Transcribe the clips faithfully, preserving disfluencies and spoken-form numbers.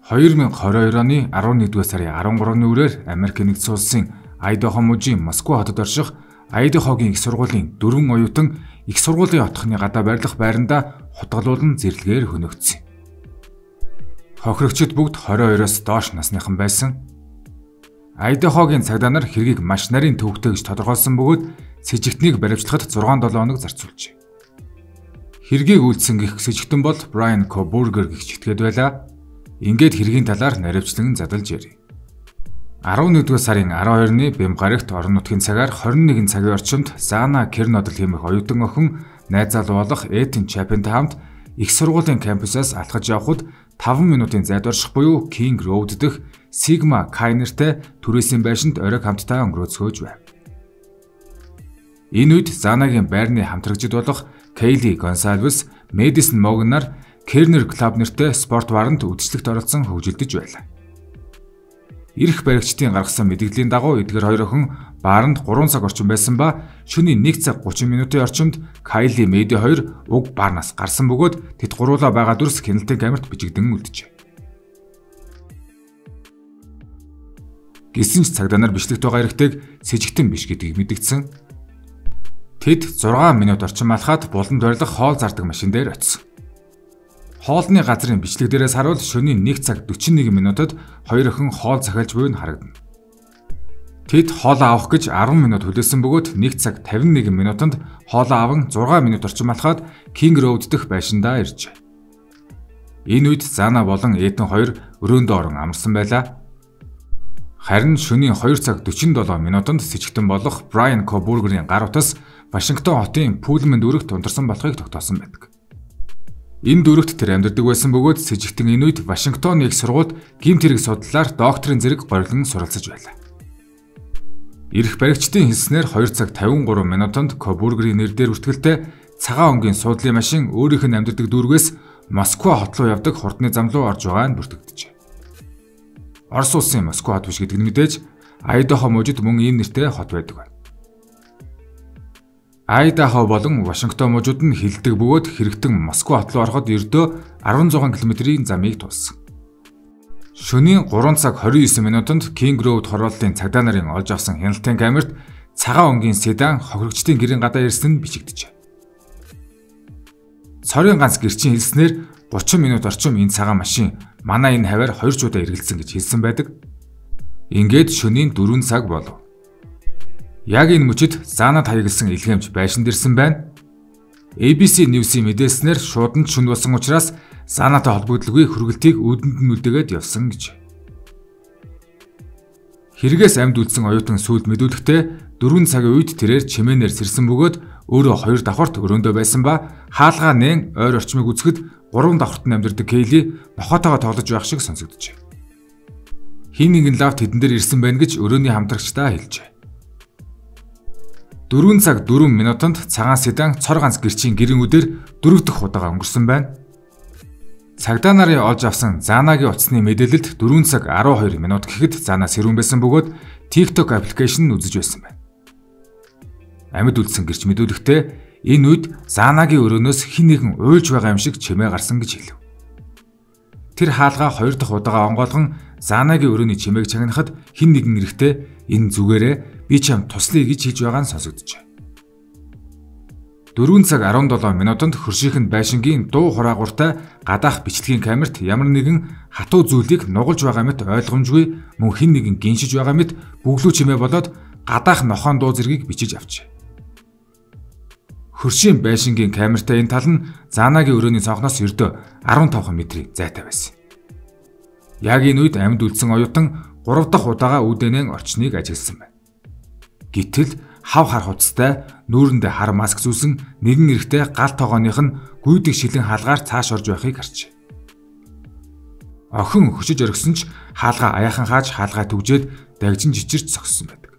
хоёр мянга хорин хоёр оны арван нэгдүгээр сарын арван гуравны үрээр Америк нэгдсэн улсын Айдахо мужийн Москва хотод орших Айдахогийн их сургуулийн дөрвөн оюутан их сургуулийн отхны гадаа барилах байранда хутгалуулан зэрлэгээр хөнөөгдсөн. Хохирогчид бүгд хорин хоёроос доош насныхан байсан. Айдахогийн цагдаа нар хэргийг маш нарийн төвөгтэй гэж тодорхойлсон бөгөөд с жигтнийг баривчлахад зургаан долоо хоног зарцуулжээ. Хэргийг үйлдсэн гэх сэжигтэн бол Брайан Кобургер гэгч итгээд байлаа. Ингээд хэргийн талаар наривчлан задалж ярив. арван нэгдүгээр сарын арван хоёрны Бэм гарагт орон нутгийн цагаар хорин нэгэн цагийн орчимд Зана Кернодл хэмээх оюутан охин найз залуу болох Этен Чапентэй хамт их сургуулийн кампусаас алхаж явхад таван минутын зайд орших буюу Кинг Роуд дэх Сигма Кай нэртэй түрээсийн байшинд оройг хамтдаа өнгөрөөцгөөж байв. Энэ үед Занагийн байрны хамтрагчид болох Кейли Гонсалвес, Мэдисон Моган нар Кернер клуб нэртэй спорт бааранд үдшилтэд оролцсон хөгжилдөж байлаа. Ирэх баригчдын гаргасан мэдээллийн дагуу эдгээр хоёр охин бааранд гурван цаг орчим байсан ба шөнийн нэг цаг гучин минутын орчимд Кайли Мэди хоёр уг баарнаас гарсан бөгөөд тэд гуруулаа байгаа дүрс хяналтын камерт бичигдэн үлджээ. Гэсэн ч цагдаа нар бичлэгт байгаа эрэгтэйг сэжигтэн биш гэдгийг мэдгдсэн. Тэд зургаан минут орчим алхаад буланд барилах хоол зардаг машин дээр очив. Хоолны газрын бичлэг дээрээс харуул шөнийн нэг цаг дөрвөн нэг минутад хоёр охин хоол захиалж буй нь харагдана. Тэд хоолоо авах гэж арван минут хүлээсэн бөгөөд нэг цаг тавин нэг минутанд хоолоо аван зургаан минут орчим алхаад Кинг Роуд дэх байшиндаа иржээ. Энэ үед Зана болон Этен хоёр өрөөндөө орон амарсан байлаа. Харин шөнийн хоёр цаг дөрвөн долоо минутанд сэжигтэн болох Брайан Кобургерийн гар утас Вашингтон хотын Пүлмэнд өргөт унтарсан болохыг тогтоосон байдаг. Энэ дүрэгт тэр амьдардаг байсан бөгөөд сэжигтэн энэ үед Вашингтоны их сургуульд гэмт хэрэг судлалаар докторийн зэрэг горилон суралцж байлаа. Ирэх баригчдын хэлснээр хоёр цаг тавин гурван минутанд Кобургерийн нэрээр үртгэлтэй цагаан өнгийн суудлын машин өөрийнх нь амьдардаг дүүргээс Москва хот руу явдаг хурдны зам руу орж байгаа нь бүртгэгдэжээ. Орос улсын Москва хот биш гэдэг нь мэдээж Айдахо мужид мөн ийм нэртэй хот байдаг байна. Айдахо болон Вашингтон мужууд нь хилдэг бөгөөд хэрэгтэн Москва хот руу ороход ердөө арван зуун километрийн замыг туссан. Шөнийн гурван цаг хорин девять минутанд Кинг Роуд хорооллын цагдаа нарын олж авсан хяналтын камерт цагаан өнгийн седан хохирогчдын гэрийн гадаа ирсэн нь бичигдэжээ. Цорын ганц гэрчийн хэлснээр гучин минут орчим энэ цагаан машин манай энэ хаваар хоёр ч удаа эргэлзсэн гэж хэлсэн байдаг. Ингээд шөнийн дөрвөн цаг болов. Яг энэ мөчид Занад хаягдсан илгээмж байшинд ирсэн байна. A B C News-ийн мэдээлснээр шууд нь шөнө болсон учраас Занатай холбогдлогын хүргэлтийг үүдэнд нь үлдээгээд явсан гэж. Хэрэгээс амьд үлдсэн оюутан сүйд мэдүүлэхдээ дөрвөн цагийн үед тэрээр чимээнээр сэрсэн бөгөөд өөрөө хоёр давхарт өрөөндөө байсан ба хаалгаа нээн ойр орчмыг үзэхэд гурван давхарт нь амьдардаг Кейли нохотойгоо тоглож байх шиг сонсогджээ. Хин нэгэн лавт тэдэн дээр ирсэн байна гэж өрөөний хамтрагчдаа хэлжээ. дөрвөн цаг дөрвөн минутанд цагаан седан цор ганц гэрчийн гэрийн үдээр дөрөв дэх удаага өнгөрсөн байна. Цагдаа нарын олж авсан Занагийн утасны мэдээлэлд дөрвөн цаг арван хоёр минут гэхэд Зана сэрүүн байсан бөгөөд TikTok аппликейшн үзэж байсан байна. Амьд үлдсэн гэрч мэдүүлэхдээ энэ үед Занагийн өрөөнөөс хэн нэгэн уйлж байгаа юм шиг чимээ гарсан гэж хэлв. Тэр хаалгаа хоёр дахь удаага онгойлгон Занагийн өрөөний чимээг чагнахад хэн нэгэн эрэхтэй энэ зүгээрээ би чам туслая гэж хийж байгаа нь сонсогджээ. дөрвөн цаг арван долоо минутанд хөршийнхэнд байшингийн дуу хураагууртай гадаах бичлэгийн камерт ямар нэгэн хатуу зүйлийг нугалж байгаа мэт ойлгомжгүй мөн хэн нэгэн гиншиж байгаа мэт бүглүү чимээ болоод гадаах нохоон дуу зэргийг бичиж авчээ. Хөршийн байшингийн камертай энэ тал нь Занагийн өрөөний цонхноос ердөө арван таван метрийн зайтай байсан. Яг энэ үед амьд үлдсэн оюутан гурав дахь удаага үдэнэн орчныг ажигласан байна. Гэтэл хав хар хувцастай нүүрэндээ хар маск зүүсэн нэгэн эрэхтэй гал тогооных нь гүйдэг шилэн хаалгаар цааш орж байхыг харжээ. Охин хөшиж оргисон ч хаалгаа аяахан хааж хаалгаа түгжээд дагжин жичирч зогссон байдаг.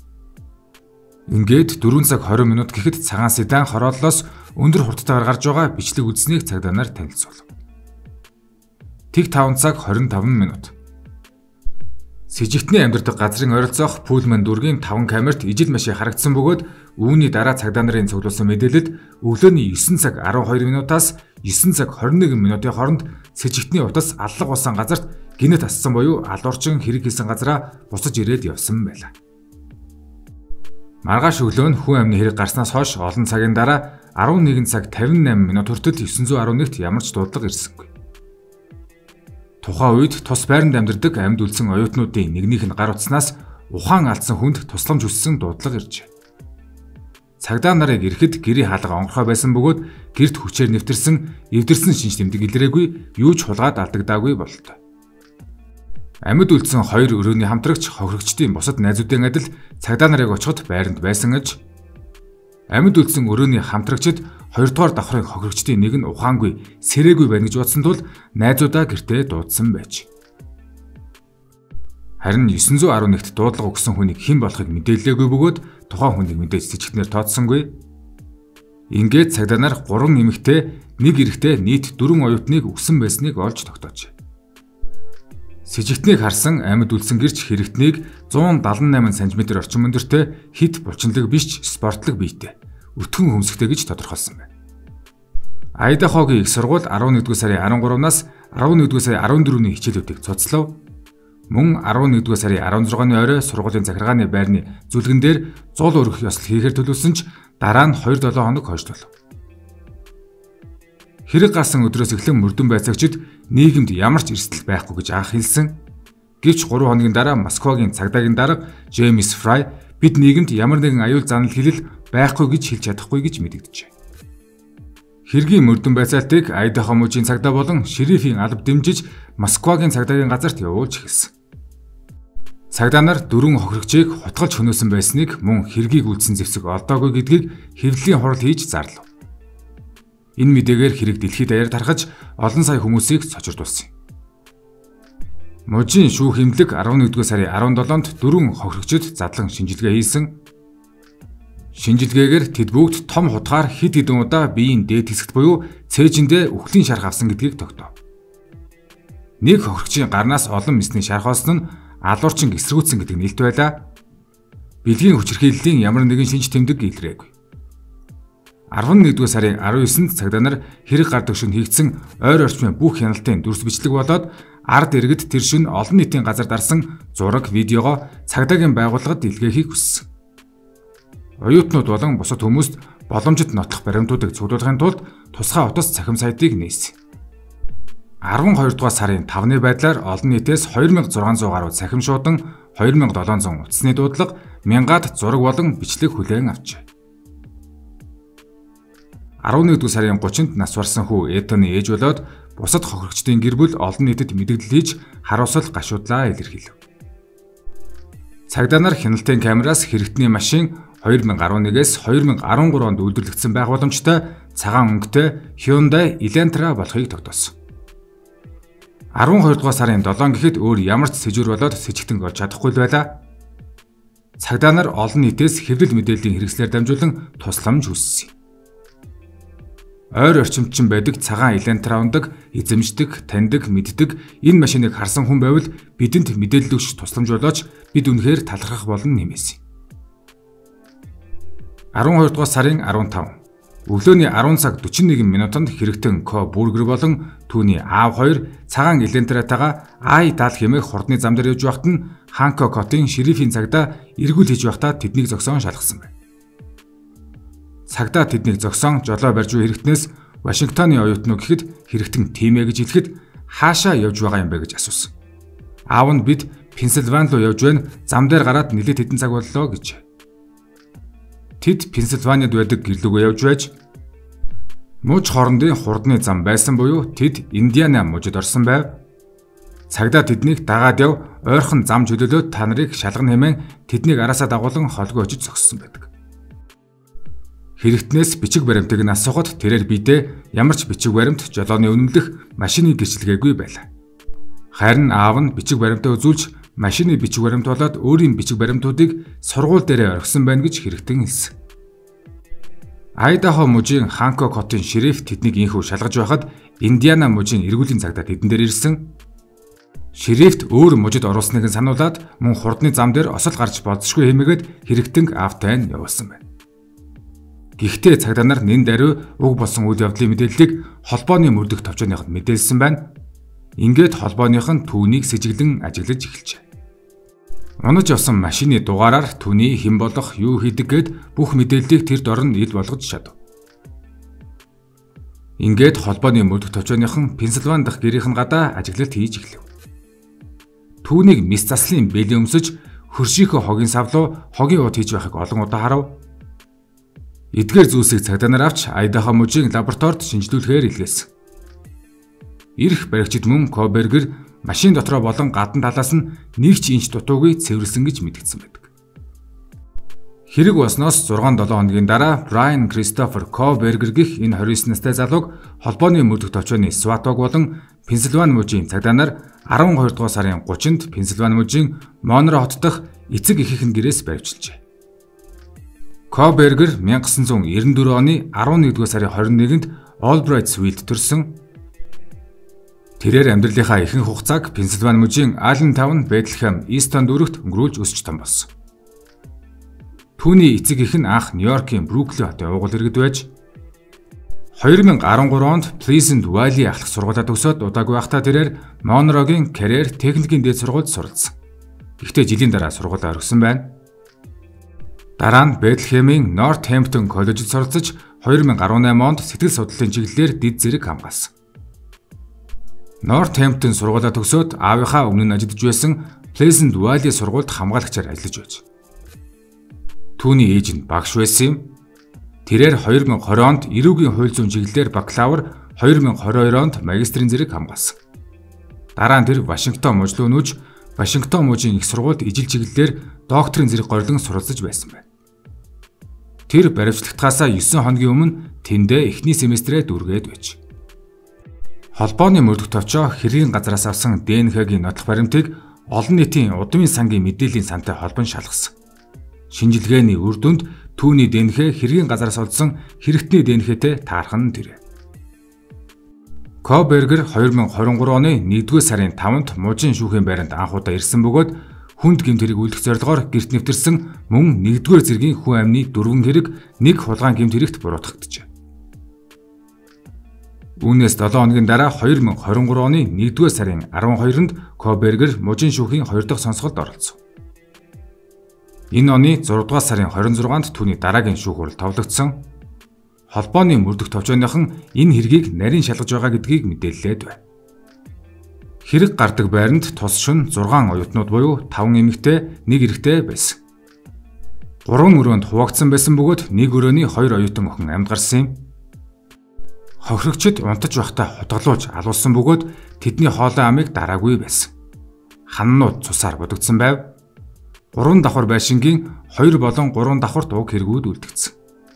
Ингээд дөрвөн цаг хорин минут гэхэд цагаан седан хорооллоос өндөр хурдтайгаар гарч байгаа бичлэг үзснийг цагдаа нар танилцуулв. Тэг таван цаг хорин таван минут. Сэжигтний амьдардаг газрын ойролцоох Пүлмэн дүүргийн таван камерт ижил машин харагдсан бөгөөд үүний дараа цагдаа нарын цуглуулсан мэдээлэлд өглөөний есөн цаг арван хоёр минутаас есөн цаг хорин нэгэн минутын хооронд с жигтний утас аллах болсон газарт гинэт ассан буюу алуурчин хэрэг хийсэн газараа буцаж ирээд явсан байлаа. Маргааш өглөө нь хүн амны хэрэг гарснаас хойш олон цагийн дараа арван нэгэн цаг тавин найман минут хүртэл девять сто eleven-т ямар ч дуудлага ирсэнгүй. Тухайн үед тус байранд амьдардаг амьд үлдсэн оюутнуудын нэгнийх нь гар утснаас ухаан алдсан хүнд тусламж хүссэн дуудлага иржээ. Цагдаа нарыг ирэхэд гэрийн хаалга онгорхой байсан бөгөөд гэрт хүчээр нэвтэрсэн эвдэрсэн шинж тэмдэг илрээгүй, юу ч хулгаад алдагдаагүй бололтой. Амьд үлдсэн хоёр өрөөний хамтрагч хохирогчдын бусад найзуудын адил цагдаа нарыг очиход байранд байсан аж амьд үлдсэн өрөөний хамтрагчид хоёрдугаар давхрын хохирогчдын нэг нь ухаангүй, сэрээгүй байна гэж бодсон тул найзуудаа гэртээ дуудсан байж. Харин девять сто eleven-т дуудлага өгсөн хүнийг хэн болохыг мэдээлэлгүй бөгөөд тухайн хүнийг мэдээж с жигтнээр тооцсонгүй. Ингээд цагдаа нар гурван эмэгтэй, нэг эрэгтэй нийт дөрвөн оюутныг өгсөн байсныг олж тогтоож. С жигтнийг харсан амьд үлдсэн гэрч хэрэгтнийг one seventy-eight сантиметр орчим өндөртэй, хит булчинлаг биш спортлог биетэй, өтгөн хөмсгтэй гэж тодорхойлсон байна. Айдахогийн их сургууль eleventh сарын thirteen-наас eleventh сарын fourteen-ний хичээлүүдийг цуцлав. Мөн eleventh сарын sixteen-ны орой сургуулийн захиргааны байрны зүлгэн дээр зул өргөх ёслол хийхээр төлөвлөсөн ч дараа нь two seven хоног хойшлов. Хэрэг гарсан өдрөөс эхлэн мөрдөн байцаагчид нийгэмд ямар ч эрсдэл байхгүй гэж анх хэлсэн. Гэвч three хоногийн дараа Москвагийн цагдаагийн дарга Джеймс Фрай бид нийгэмд ямар нэгэн аюул занал хэлэл байхгүй гэж хэлж чадахгүй гэж мэдэгджээ. Хэргийн мөрдөн байцаалтыг Айдахо мужийн цагдаа болон шерифийн алба дэмжиж Москвагийн цагдаагийн газарт явуулж эхэлсэн. Цагдаа нар дөрвөн хохирогчийг хутгалж хөнөөсөн байсныг мөн хэргийг үлдсэн зэвсэг олдоогүй гэдгийг хэвлэлийн хурал хийж зарлав. Энэ мэдээгээр хэрэг дэлхийд даяар тархаж олон сая хүмүүсийг цочирдуулсан. Мужийн шүүх эмнэлэг eleventh сарын seventeen-нд дөрвөн хохирогчид задлан шинжилгээ хийсэн. Шинжилгээгээр тэд бүгд том хутгаар хэд хэдэн удаа биеийн дээд хэсэгт буюу цээжиндээ үхлийн шарх авсан гэдгийг тогтоов. Нэг хохирогчийн гарнаас олон мэсний шарх олсон нь алуурчин эсрэгүүцсэн гэдэг нэлт байлаа. Бэлгийн хүчирхийллийн ямар нэгэн шинж тэмдэг илрээгүй. eleventh сарын nineteеннд цагдаа нар хэрэг гардаг шөнө хийгдсэн ойр орчмын бүх хяналтын дүрс бичлэг болоод ард иргэд тэр шөнө олон нийтийн газар дарсан зураг, видеого цагдаагийн байгууллагад илгээхийг хүссэн. Оюутнууд болон бусад хүмүүст боломжит нотлох баримтуудыг цуглуулахын тулд тусгай утас цахим сайтыг нээсэн. twelve дугаар сарын five-ны байдлаар олон нийтээс two thousand six hundred гаруй цахим шуудан, two thousand seven hundred утасны дуудлага, мянгаад зураг болон бичлэг хүлээн авчээ. eleventh сарын thirtiнд нас барсан хүү Этоны ээж болоод бусад хохирогчдын гэр бүл олон нийтэд мэдээлэл хийж харуулсал гашуудлаа илэрхийлв. Цагдаа нар хяналтын камераас хэрэгтний машин twenty eleven-ээс twenty thirteen онд үйлдвэрлэгдсэн байх боломжтой цагаан өнгөтэй Hyundai Elantra болохыг тогтоосон. twelve дугаар сарын seven гэхэд өөр ямар ч сэжүр болоод сэжигтэн олж чадахгүй л байлаа. Цагдаа нар олон нийтээс хэвлэл мэдээллийн хэрэгслээр дамжуулан тусламж хүссэн. Ойр орчимчин байдаг цагаан Elantra ундаг, эзэмшдэг, таньдаг, мэддэг энэ машиныг харсан хүн байвал бидэнд мэдээлэл өгч тусламж болооч бид үнэхээр талархах болон нэмээсэн. twelve дугаар сарын fifteen өглөөний ten цаг forty-one минутанд хэрэгтэн Ко Бургер болон түүний аав хоёр цагаан Elantra-тайгаа Ай даал хэмээх хурдны зам дээр явж байхад нь Ханкокотын шерифийн цагдаа эргүүл хийж байхдаа тэднийг зогсоон шалгасан байна. Цагдаа тэднийг зогсоон жолоо барьж буй хэрэгтнээс Вашингтоны оюутнууд гэхэд хэрэгтэн тийм ээ гэж хэлэхэд хаашаа явж байгаа юм бэ гэж асуусан. Аав нь бид Пенсильвани руу явж байна. Зам дээр гараад нэлээд хэдэн цаг боллоо гэж. Тэд Пенсильваниуд байдаг гэрлүүгөө явж байж муж хоорондын хурдны зам байсан буюу тэд Индиана мужид орсон байв. Цагдаа тэднийг дагаад яв, ойрхон зам чөлөөлөөд та нарыг шалгана хэмээн тэднийг араасаа дагуулan холгүй очиж зогссон байдаг. Хэрэгтнээс бичиг баримтыг нь асуухад тэрээр бидээ ямар ч бичиг баримт жолооны үнэмлэх машины гэрчлэгээгүй байлаа. Харин аав нь бичиг баримтаа үзүүлж машины бичиг баримт болоод өөрийн бичиг баримтуудыг сургууль дээрээ орхисон байна гэж хэрэгтэн хэлсэн. Айдахо мужийн Ханкокотын шериф тэднийг инхүү шалгаж байхад Индиана мужийн эргүүлийн цагдаа тэдэн дээр ирсэн. Шерифт өөр мужид оруулсныг нь сануулад мөн хурдны зам дээр осол гарч болзошгүй хэмээгээд хэрэгтэн аавтай нь явуулсан байна. Гэхдээ цагдаа нар нэн даруй уг болсон үйл явдлын мэдээллийг холбооны мөрдөх товчооныход мэдээлсэн байна. Ингээд холбооных нь түүнийг сэжиглэн ажиглаж эхэлжээ. Унаж явсан машины дугаараар түүний хэн болох, юу хийдэг гэд бүх мэдээллийг тэр дор нь ил болгож чадав. Ингээд холбооны мөрдөх төвчөөийнхэн Пенсильвани дахь гэрийнх нь гадаа ажиглалт хийж эхлэв. Түүнийг мис заслын бэлэн өмсөж хөршийнхөө хогийн савлуу хогийн ууд хийж байхыг олон удаа харав. Эдгээр зүйлсийг цагдаа нар авч Айдахо мужийн лабораторид шинжилүүлэхээр илгээсэн. Ирэх баригчид мөн Кобергер машин дотроо болон гадна талаас нь нэг ч инч дутуугүй цэвэрлсэн гэж мэдгдсэн байдаг. Хэрэг болсноос зургаан долоон хоногийн дараа Брайан Кристофер Кобергер гэх энэ хорь девять настай залууг холбооны мөрдөх төвчөөний Сватог болон Пенсильвани мужийн цагдаа нар арван хоёр дугаар сарын гуравчнд Пенсильвани мужийн Монро хот дахь эцэг эхийнхэн гэрээс баривчилжээ. Кобергер 천구၉九оны арван нэгдүгээр сарын хорин нэгэнд Олбрайтсвиллд төрсөн. Тэрээр амьдралынхаа ихэнх хугацааг Пенсильвани мужийн Аллентаун, Бэтлхэм, Истон дүүрэгт өнгөрүүлж өсч том болсон. Түүний эцэг эх нь анх Нью-Йоркийн Бруклин хотын уугуул иргэд байж две тысячи десять онд Pleasant Valley ахлах сургуулаа төгсөөд удаагүй байхдаа тэрээр Монрогийн Карьер техникийн дээд сургуульд суралцсан. Гэхдээ жилийн дараа сургуулаа орхисон байна. Дараа нь Бэтлхэмийн Нортхэмптон коллежид суралцаж две тысячи десять онд сэтгэл судлалын чиглэлээр дэд зэрэг хамгаалсан. Нортхэмптон сургуулаа төгсөөд аавынхаа өмнө нь ажиллаж байсан Pleasant Valley сургуульд хамгаалагчаар ажиллаж байж. Түүний ээж нь багш байсан юм. Тэрээр две тысячи двадцать онд эрүүгийн хууль зүйн чиглэлээр бакалавр, две тысячи двадцать онд магистрийн зэрэг хамгаалсан. Дараа нь тэр Вашингтон мужид өнөөж Вашингтон мужийн их сургуульд ижил чиглэлээр докторийн зэрэг горилон суралцаж байсан байна. Тэр баривчлагтаасаа девять хоногийн өмнө тэндээ эхний семестрээ дүүргээд байж. Холбооны мөрдөх төвчөө хэргийн газраас авсан ди эн ха-гийн нотлох баримтыг олон нийтийн удмын сангийн мэдээллийн сантай холбон шалгасан. Шинжилгээний үр дүнд түүний ди эн ха хэргийн газраас олдсон хэрэгтний ди эн ха-тэй таархан тэрэ. Кобергер две тысячи двадцать три оны нэгдүгээр сарын таванд мужийн шүүхийн байранд анх удаа ирсэн бөгөөд хүнд гэмт хэрэг үйлдэх зорилгоор гэрт нэвтэрсэн мөн нэгдүгээр зэргийн хүн амны дөрвөн хэрэг нэг хулгайн гэмт хэрэгт буруутгагджээ. Үүнээс долоо хоногийн дараа две тысячи двадцать три оны нэгдүгээр сарын арван хоёрнд Кобергер мужийн шүүхийн хоёр дахь сонсголд оролцов. Энэ оны зургаадугаар сарын двадцать шестанд түүний дараагийн шүүх хурал товлогдсон. Холбооны мөрдөх төвчөөийнхэн энэ хэргийг нарийн шалгаж байгаа гэдгийг мэдээллээд байна. Хэрэг гардаг байранд тус шөнө шесть оюутнууд буюу five эмэгтэй, нэг эрэгтэй байсан. Гурван өрөөнд хуваагдсан байсан бөгөөд нэг өрөөний хоёр оюутан охин амьд гарсан юм. Хохирогчид унтаж байхдаа хутгалууж алуулсан бөгөөд тэдний хоолой амыг дараагүй байсан. Ханнууд цусаар будагдсан байв. Гурван давхар байшингийн хоёр болон гурван давхарт уг хэрэгүүд үлдэгдсэн.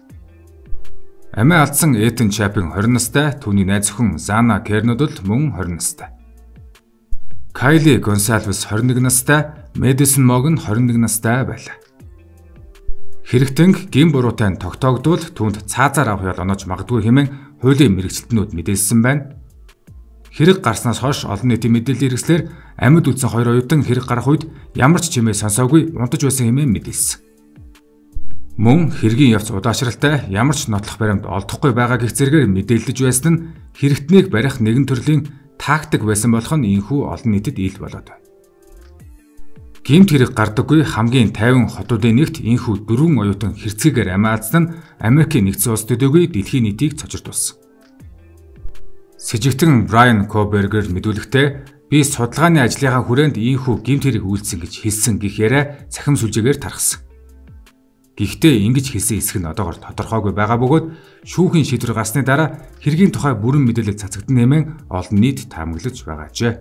Амиа алдсан Этен Чапин twenty настай, түүний найз охин Зана Кернодл мөн twenty настай. Кайли Гонсалвес twenty-one настай, Мэдисон Мог нь twenty-one настай байлаа. Хэрэгтэнг гин буруутай тогтоогдвол түүнд цаазаар авах ял оноож магадгүй хэмээн хуулийн мэрэгчлэтнүүд мэдээлсэн байна. Хэрэг гарснаас хойш олон нийтийн мэдээллийн хэрэгслэр амьд үлдсэн хоёр оюутан хэрэг гарах үед ямар ч чимээ сонсоогүй унтаж байсан хэмээн мэдээлсэн. Мөн хэргийн явц удаашралтай ямар ч нотлох баримт олдохгүй байгаа гэх зэрэгээр мэдээлж байсан нь хэрэгтнийг барих нэгэн төрлийн тактик байсан болох нь инхүү олон нийтэд ил болоод байна. Гэмт хэрэг гардаггүй хамгийн тайван хотуудын нэгт инхүү дөрвөн оюутан хэрцгийгээр амиа алдсан нь Америкийн нэгдсэн улс төдийгүй дэлхийн нийтийг цочирдуулсан. Сэжигтэн Брайан Кобергер мэдүүлэхдээ би судалгааны ажлынхаа хүрээнд инхүү гэмт хэрэг үйлдсэн гэж хэлсэн гэх яриа цахим сүлжээгээр тархсан. Гэхдээ ингэж хэлсэн хэсэг нь одоогоор тодорхойгүй байгаа бөгөөд шүүхийн шийдвэр гарсны дараа хэргийн тухай бүрэн мэдээлэл цацагдсан нэмэн олон нийт таамаглаж байгаажээ.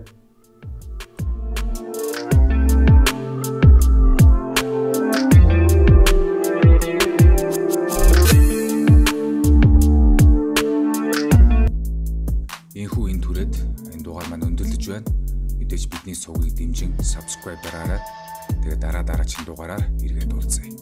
Энэхүү энэ түрээд энэ дугаар маань өндөрлөж байна. Мэдээж бидний сувгийг дэмжин subscribe дараарай. Тэгээ дараа дараагийн дугаараар иргэд уулзъя.